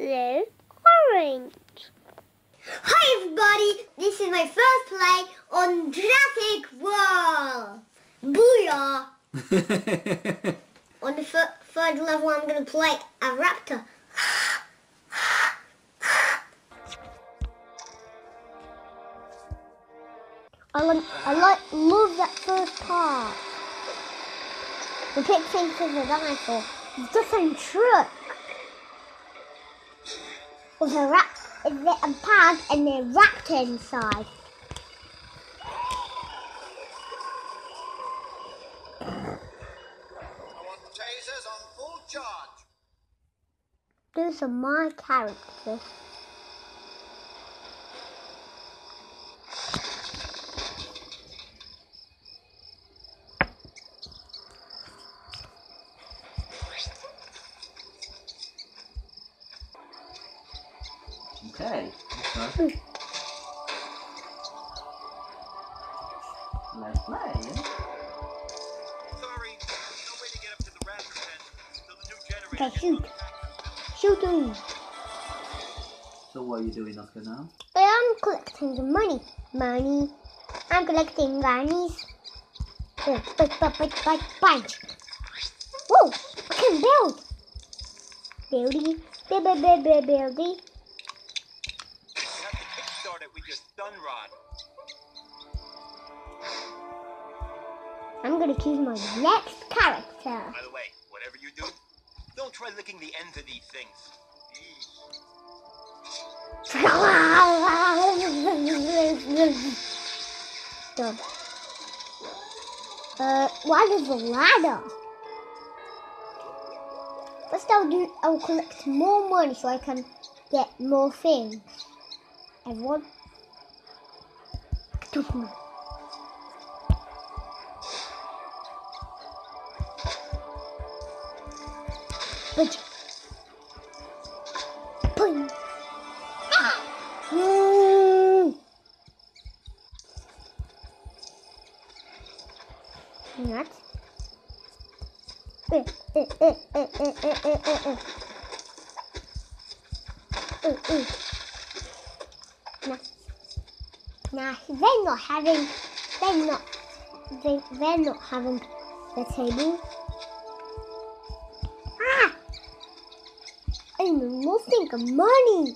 blue, orange. Hi everybody, this is my first play on Jurassic World. Booyah! On the third level I'm going to play a raptor. Love that first part. The pig thinks it's a dinosaur. It's just a truck. With a pad and a raptor inside. I want the tasers on full charge. Those are my characters. Okay. Let's play. Sorry, no way to get up to the raptor pen till the new generator. Okay, shoot. Shoot him. So what are you doing, Oscar, now? I'm collecting the money. I'm collecting grannies. Punch. Whoa! I can build. Buildy. Buildy. You have to kickstart it with your stun rod. I'm gonna choose my next character. By the way, whatever you do, don't try licking the ends of these things. Done. Why there's a ladder? First I'll collect more money so I can get more things. Everyone. But boing. Not. Nah, they're not having the table. I'm losing money.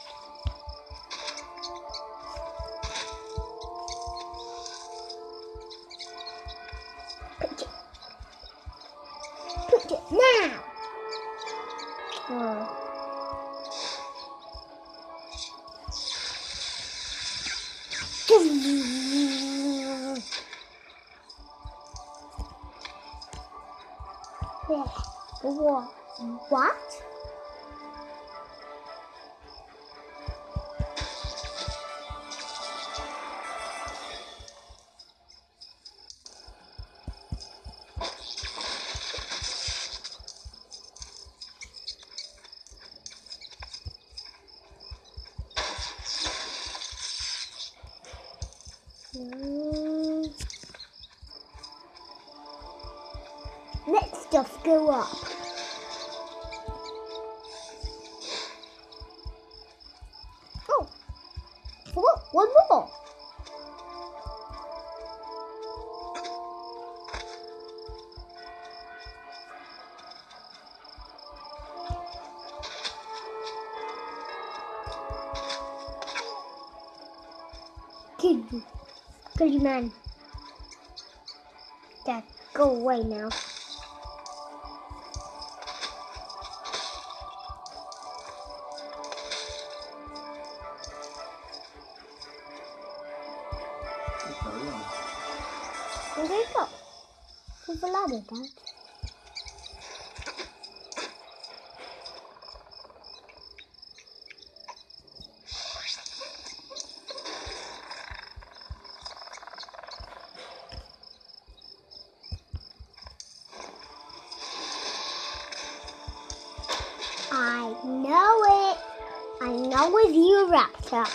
Put it now. What? Let's just go up. Oh, what? One more. Good man. Dad, go away now. Where did it go? There's a ladder, Dad. I know it. I know it's you, Raptor.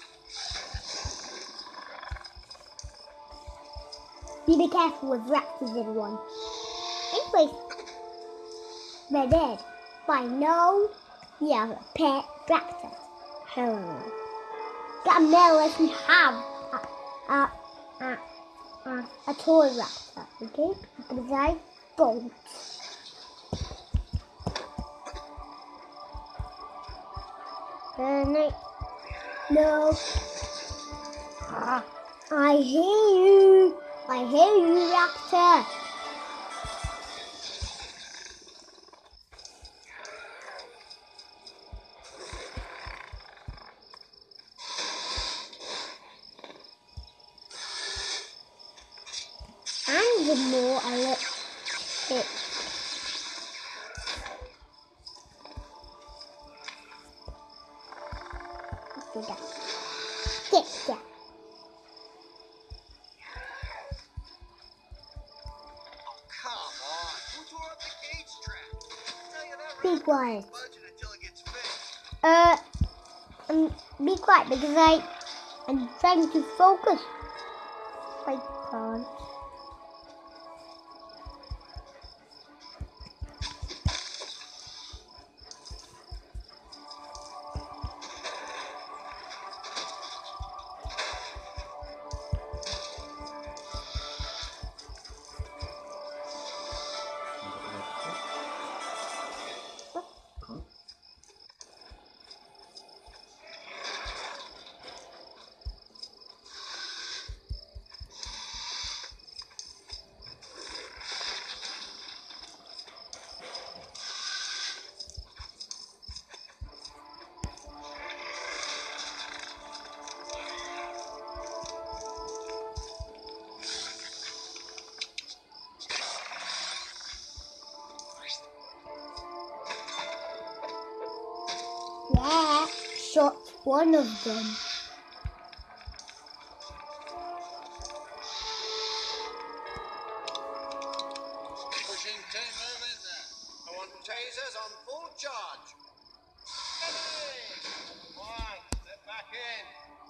Be careful with raptors, everyone. Anyways, they're dead. But I know Yeah, a pet tractor. Got mail let me have a toy raptor, okay? Because I don't. No. I hear you. I hear you, raptor. And the more electric. Get that. Come on. Who tore up the cage trap? Tell you that Be quiet. budget until it gets fixed. Be quiet because I'm trying to focus. I can't. Cool. Yeah, shot one of them. Pushing team, move in there. I want tasers on full charge. Hey! Why? Step back in.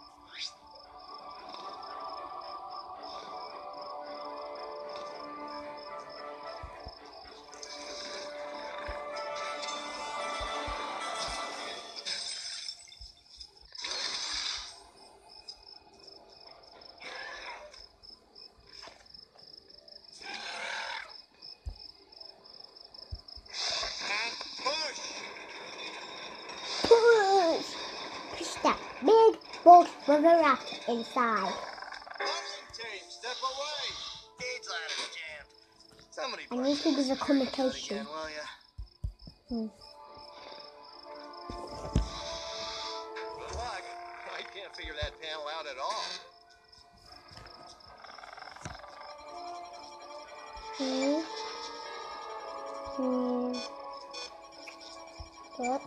And push! Push that big box with a raptor inside. Pushing team, step away. Cage ladder's jammed. Somebody I need to do the again, communication. will ya? Hmm. Good luck. I can't figure that panel out at all. What?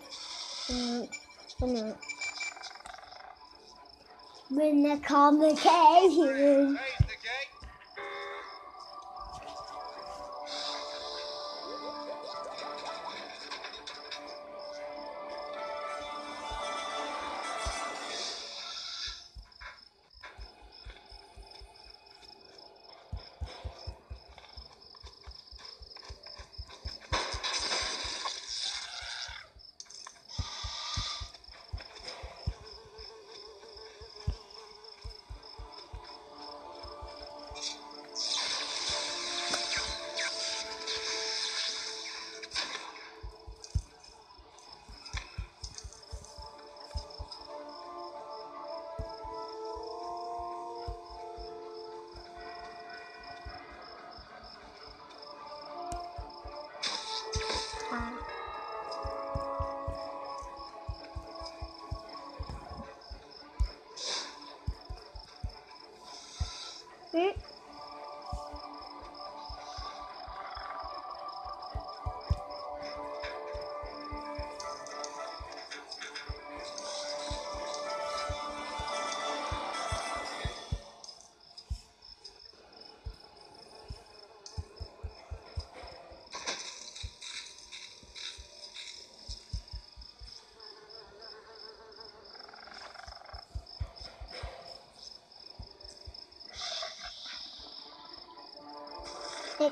When the communication. Raise the gate.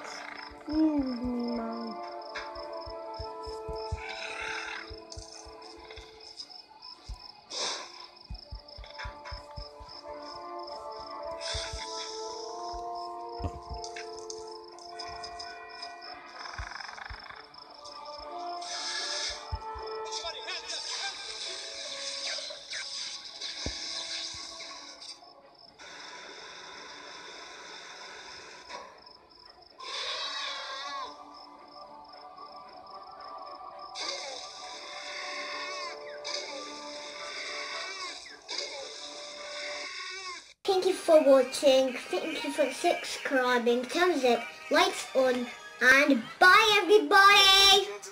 Excuse me. Thank you for watching. Thank you for subscribing. Thumbs up, likes on, and bye everybody.